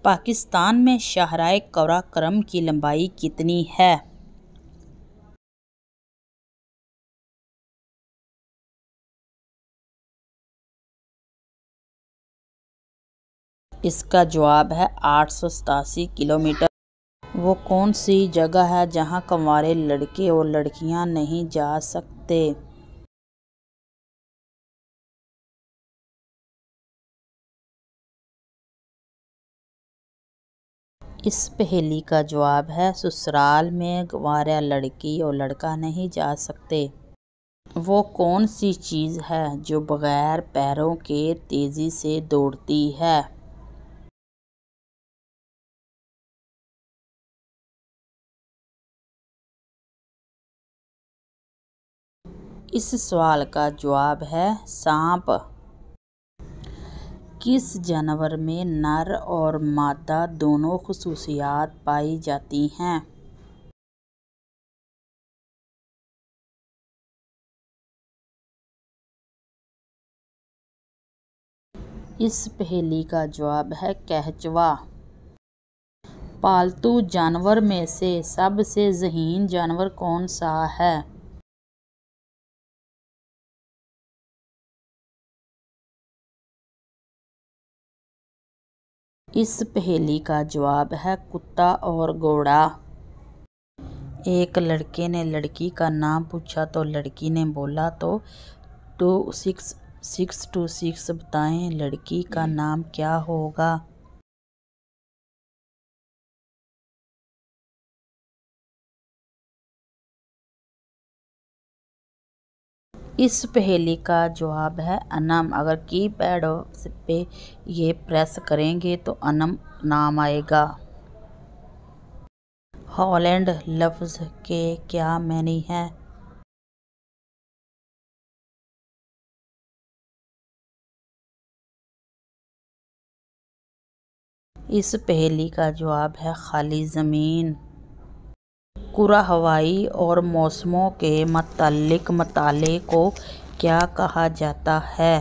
पाकिस्तान में शाहराए कराकोरम की लंबाई कितनी है? इसका जवाब है 887 किलोमीटर। वो कौन सी जगह है जहाँ कंवारे लड़के और लड़कियाँ नहीं जा सकते? इस पहेली का जवाब है ससुराल में कंवारा लड़की और लड़का नहीं जा सकते। वो कौन सी चीज़ है जो बगैर पैरों के तेज़ी से दौड़ती है? इस सवाल का जवाब है सांप। किस जानवर में नर और मादा दोनों खुसूसियात पाई जाती हैं? इस पहेली का जवाब है केंचुआ। पालतू जानवर में से सबसे ज़हीन जानवर कौन सा है? इस पहेली का जवाब है कुत्ता और घोड़ा। एक लड़के ने लड़की का नाम पूछा तो लड़की ने बोला तो 6 बताएं लड़की का नाम क्या होगा? इस पहेली का जवाब है अनम। अगर कीपैड पे ये प्रेस करेंगे तो अनम नाम आएगा। हॉलैंड लफ्ज़ के क्या मानी है? इस पहेली का जवाब है खाली ज़मीन। कुरा हवाई और मौसमों के मुतालिक मताले को क्या कहा जाता है?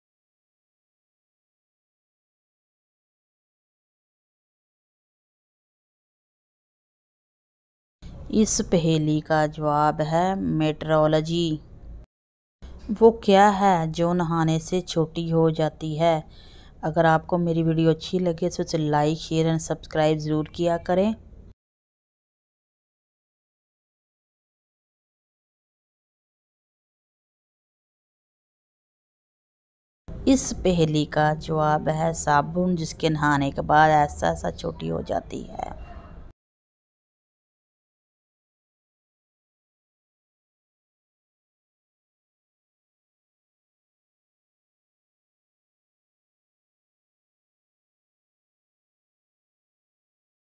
इस पहेली का जवाब है मेट्रोलॉजी। वो क्या है जो नहाने से छोटी हो जाती है? अगर आपको मेरी वीडियो अच्छी लगे तो इसे लाइक शेयर एंड सब्सक्राइब ज़रूर किया करें। इस पहेली का जवाब है साबुन, जिसके नहाने के बाद ऐसा छोटी हो जाती है।